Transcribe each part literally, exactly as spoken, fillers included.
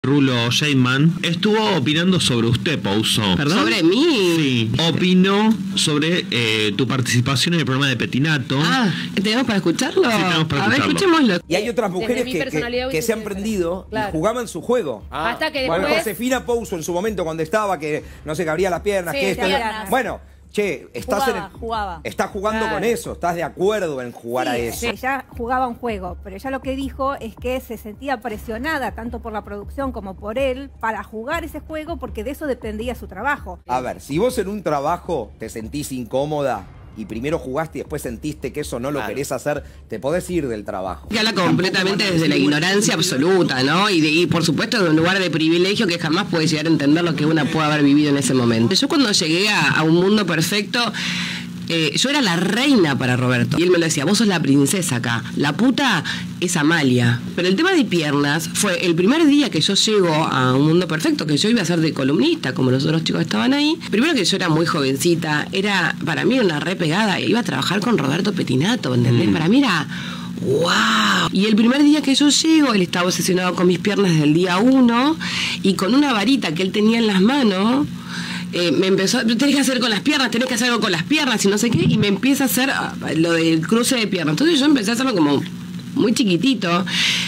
Rulo Sheinman estuvo opinando sobre usted, Pouso. ¿Perdón? ¿Sobre mí? Sí, opinó sobre eh, tu participación en el programa de Petinato. Ah, ¿tenemos para escucharlo? Sí, tenemos para A ver, escucharlo. escuchémoslo. Y hay otras mujeres mi que, que, personalidad que se han diferente. prendido Claro. y jugaban su juego. Ah. Hasta que Bueno, después... Josefina Pouso en su momento cuando estaba, que no se que abría las piernas, Sí, que esto... sí, lo- piernas. Bueno, che, estás, Jugaba, en el- jugaba. estás jugando Claro. con eso, estás de acuerdo en jugar a Sí, eso. ella jugaba un juego, pero ella lo que dijo es que se sentía presionada tanto por la producción como por él para jugar ese juego porque de eso dependía su trabajo. A ver, si vos en un trabajo te sentís incómoda y primero jugaste y después sentiste que eso no lo querés hacer, te podés ir del trabajo. Que habla completamente desde la ignorancia absoluta, ¿no? Y, de, y por supuesto de un lugar de privilegio que jamás puede llegar a entender lo que una puede haber vivido en ese momento. Yo cuando llegué a, a un mundo perfecto, eh, yo era la reina para Roberto. Y él me lo decía, vos sos la princesa acá, la puta es Amalia. Pero el tema de piernas fue el primer día que yo llego a un mundo perfecto, que yo iba a ser de columnista, como los otros chicos estaban ahí. Primero que yo era muy jovencita, era para mí era una re pegada, iba a trabajar con Roberto Petinato, ¿entendés? Mm. Para mí era... ¡Wow! Y el primer día que yo llego, él estaba obsesionado con mis piernas desde el día uno y con una varita que él tenía en las manos, eh, me empezó, tenés que hacer con las piernas, tenés que hacer algo con las piernas y no sé qué, y me empieza a hacer uh, lo del cruce de piernas. Entonces yo empecé a hacerlo como muy chiquitito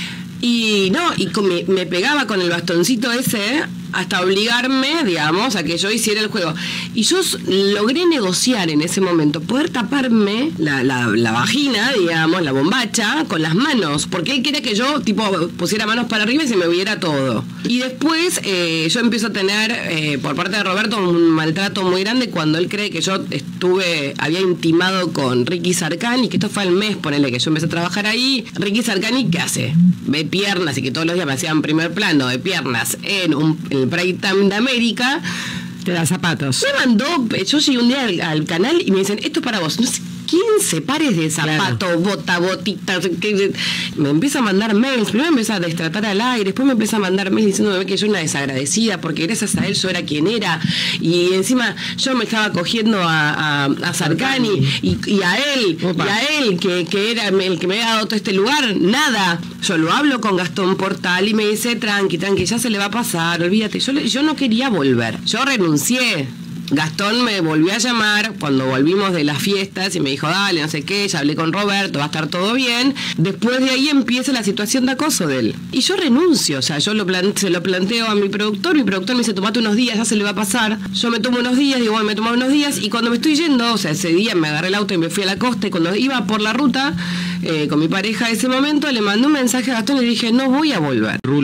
y no, y con, me, me pegaba con el bastoncito ese hasta obligarme, digamos, a que yo hiciera el juego. Y yo logré negociar en ese momento, poder taparme la, la, la vagina, digamos, la bombacha, con las manos, porque él quería que yo, tipo, pusiera manos para arriba y se me viera todo. Y después eh, yo empiezo a tener, eh, por parte de Roberto, un maltrato muy grande cuando él cree que yo estuve, había intimado con Ricky Sarkani, que esto fue al mes, ponele, que yo empecé a trabajar ahí. Ricky Sarkani, ¿qué hace? Ve piernas y que todos los días me hacían primer plano de piernas en un... En el Prime Time de América, te da zapatos. Me mandó, yo llegué un día al, al canal y me dicen, esto es para vos. No sé, quince pares de zapatos, claro. Bota, botitas, que, me empieza a mandar mails, primero me empieza a destratar al aire, después me empieza a mandar mails diciéndome que yo era una desagradecida, porque gracias a él yo era quien era, y encima yo me estaba cogiendo a, a, a Sarkani, y, y a él, Opa. y a él, que, que era el que me había dado todo este lugar, nada. Yo lo hablo con Gastón Portal y me dice, tranqui, tranqui, ya se le va a pasar, olvídate. Yo, yo no quería volver, yo renuncié. Gastón me volvió a llamar cuando volvimos de las fiestas y me dijo, dale, no sé qué, ya hablé con Roberto, va a estar todo bien. Después de ahí empieza la situación de acoso de él. Y yo renuncio, o sea, yo lo plante, se lo planteo a mi productor, mi productor me dice, tomate unos días, ya se le va a pasar. Yo me tomo unos días, digo, bueno, me tomo unos días, y cuando me estoy yendo, o sea, ese día me agarré el auto y me fui a la costa, y cuando iba por la ruta, eh, con mi pareja en ese momento, le mandé un mensaje a Gastón y le dije, no voy a volver.